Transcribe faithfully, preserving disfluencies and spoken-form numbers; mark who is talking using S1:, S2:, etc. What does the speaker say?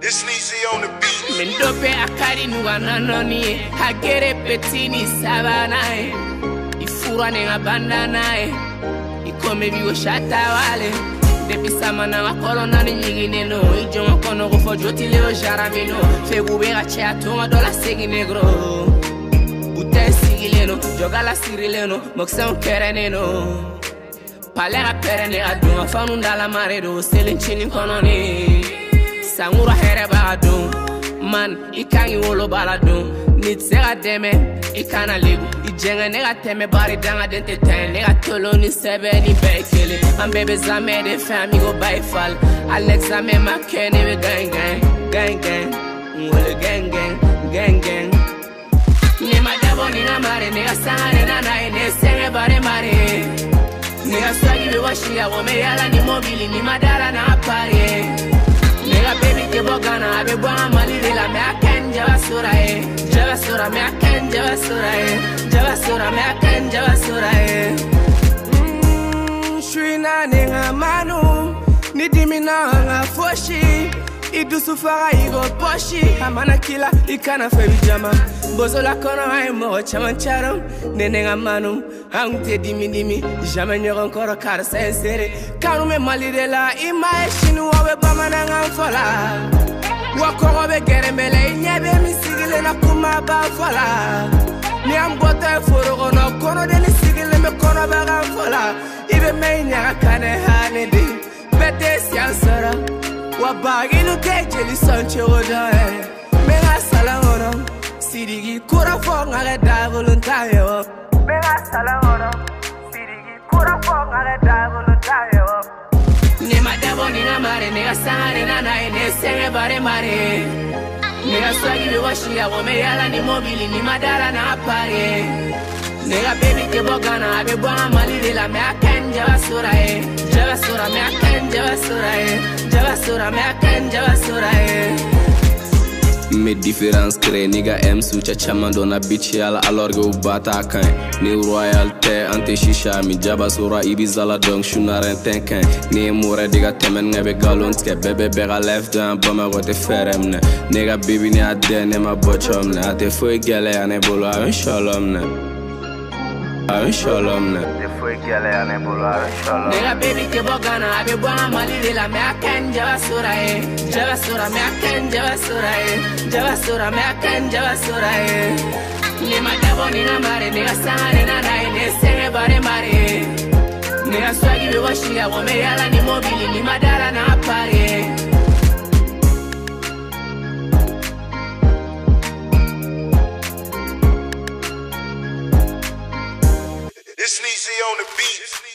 S1: It's Neezy on the beat.
S2: Mendope akari nuga nanoni hagere petini sabanae ifura nenga bandanae ikome bigo shata wale depisama na wakolo nani nyingine no ijonga kono gofo joti leo jaramino fegubera chea tonga dola segi negro bute sigileno jogala sirileno moksan kereneno palera perene adunga fanunda la maredo selenchini kononi sangura here bagadun man ikangi wolo baladun nitsega deme ikana ligu ijenga nega teme bari danga dente ten nega tolo ni sebe ni bekele ambebe zame de fami go by fall Alexa me makene we gang gang gang gang wole gang gang gang gang ni madabo ni na mare nega sangane na na ene senge bare mare nega swagi we washia wo me yala ni mobili ni madara na pare nigga baby ke bogana abe bwana malile la me aken java sura e java sura me aken java sura e java sura me aken java sura e shwina ninga manu nidimina nga foshi idusu fara igo poshi amana kila ikana febi jama bozo la kono ay mo chaman charam nenga manu angte dimi dimi jamais nyoro encore car sincere kanu me malire la imagine wawe bamana ngamfola wakoro be gerembele nyebe misigile na kuma ba fola ni ambota foro kono kono de misigile me kono ba ngamfola ibe me nya kane hanedi bete siansara wabagilu kejeli sanche odae mega salangona sirigi kura fonga le da volontario mega salangona sirigi kura fonga le da volontario ni madabo ni na mare ni asangare na na ene senge bare mare ni aswagi we washia wo me yala ni mobili ni madara na pare nigga baby ke bogana abe bwana malile la me aken java sura e java sura me aken java sura e java sura me aken java sura e me différence crée nigga M sucha chama dona bitch yala alors go bata kan ni royalté ante shisha mi java sura ibiza la donc shunaren tenken ni mure diga temen ngabe galon ske bebe bega left down bama gote feremne nigga baby ni ade ne ma bochom ne ate foi gele ane bolo a shalom ne a shalom ne te foi gele ane bolo a shalom nigga baby ke bogana abe bwana malile la me aken java sura e java sura me aken java sura e java sura me aken java sura e ni madabo ni na mare nigga sangane na na ene senge bare mare nigga swagi we washia wo me yala ni mobili ni madara na pare
S1: It's Neezy on the beat.